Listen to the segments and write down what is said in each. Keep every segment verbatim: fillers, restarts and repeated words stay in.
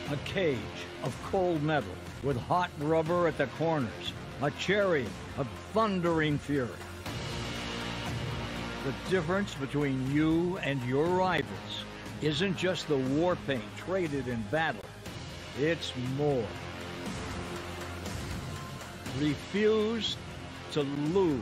A cage of cold metal with hot rubber at the corners. A chariot of thundering fury. The difference between you and your rivals isn't just the war paint traded in battle. It's more. Refuse to lose.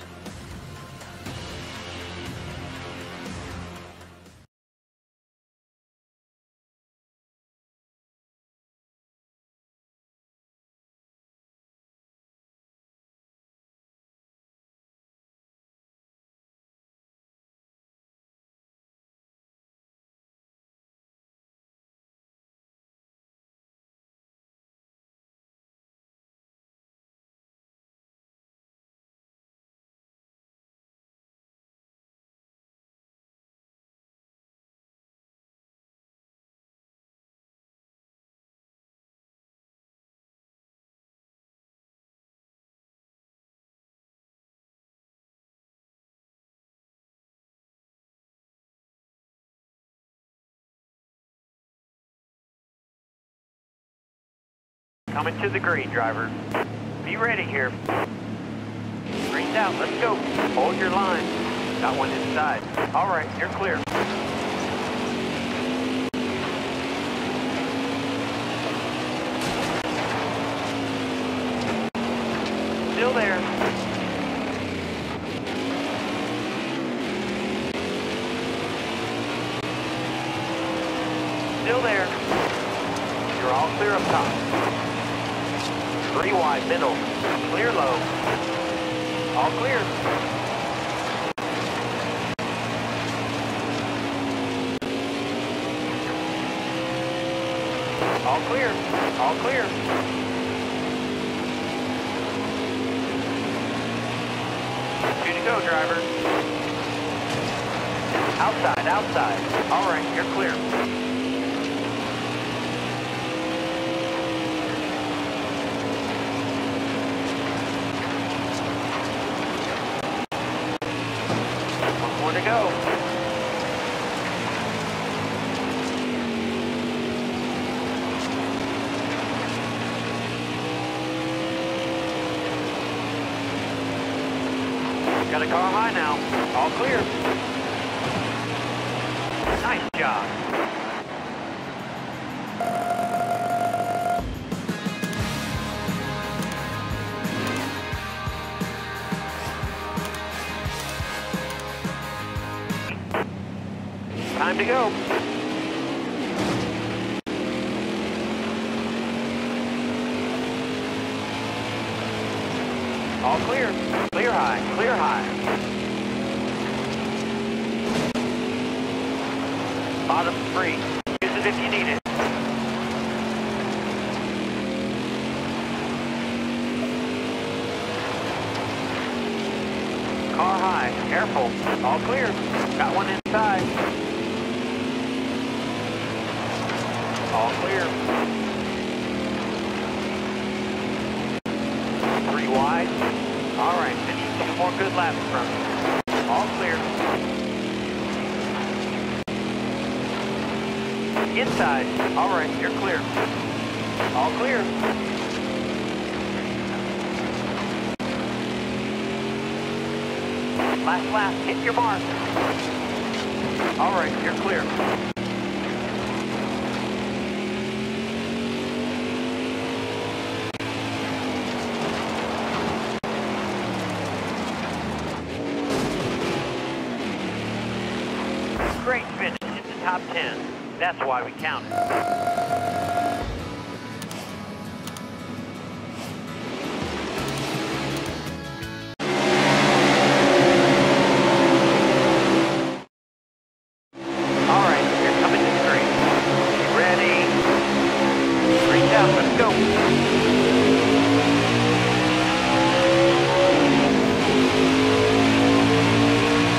Coming to the green, driver. Be ready here. Green's out, let's go. Hold your line. Got one inside. All right, you're clear. Still there. Still there. You're all clear up top. Three wide, middle, clear low, all clear. All clear, all clear. Two to go, driver. Outside, outside. All right, you're clear. More to go. Got a car high now. All clear. Nice job. Time to go. All clear. Clear high. Clear high. Bottom free. Use it if you need it. Car high. Careful. All clear. Got one inside. All clear. Three wide. All right, I need two more good laps from you. All clear. Inside. All right, you're clear. All clear. Last lap, hit your mark. All right, you're clear. Great finish in the top ten. That's why we count it.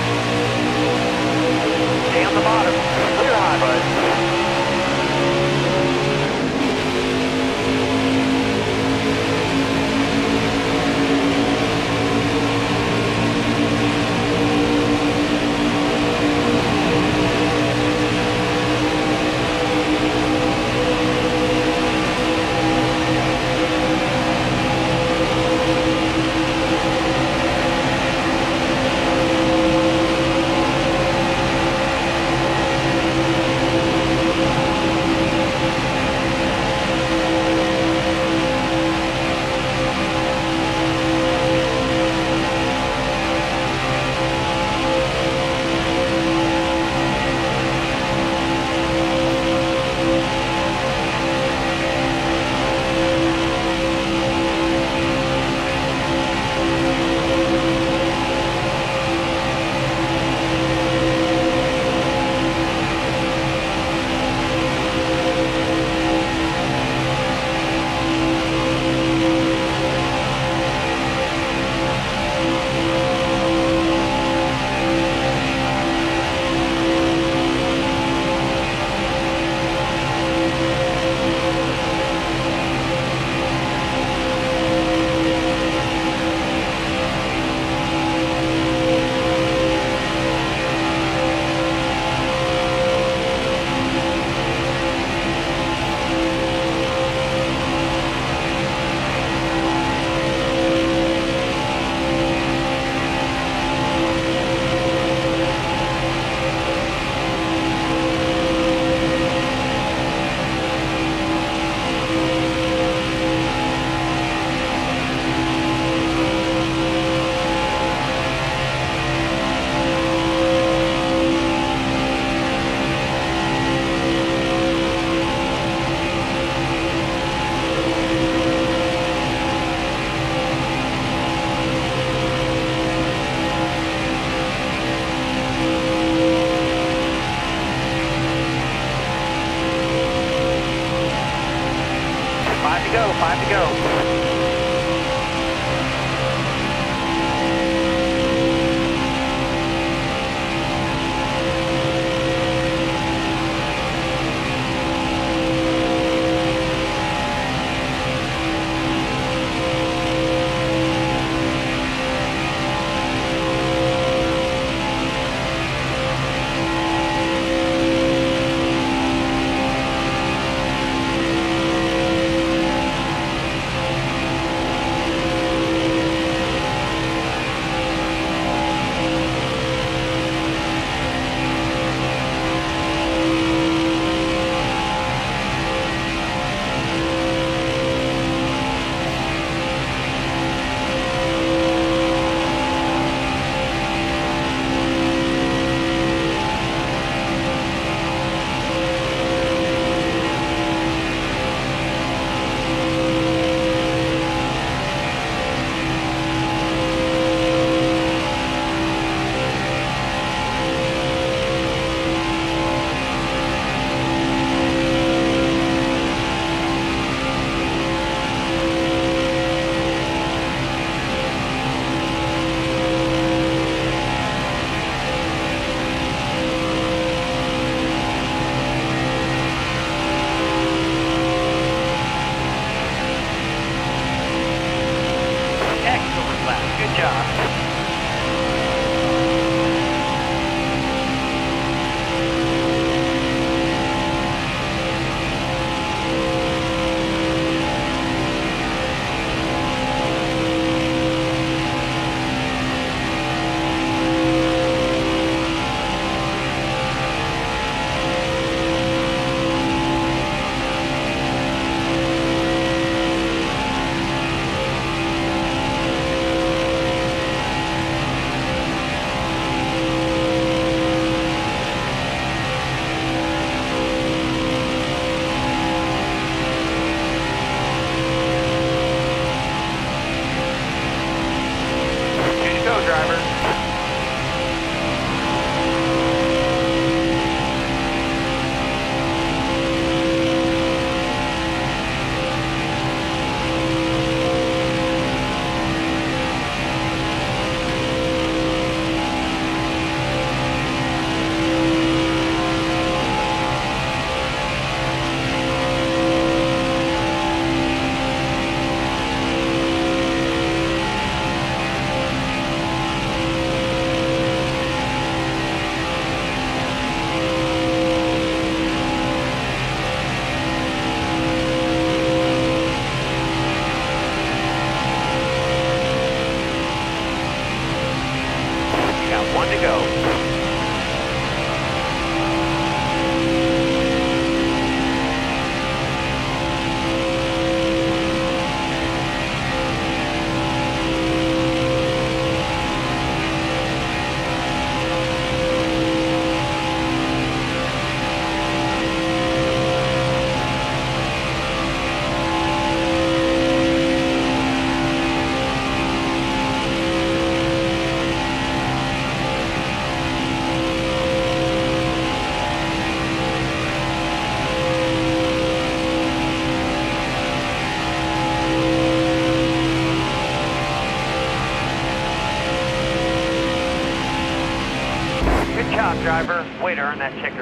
Stay on the bottom. Clear high, bud.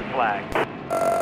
flag.